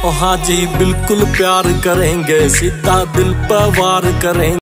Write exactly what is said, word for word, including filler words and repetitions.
हाँ जी बिल्कुल प्यार करेंगे, सीधा दिल पर वार करेंगे।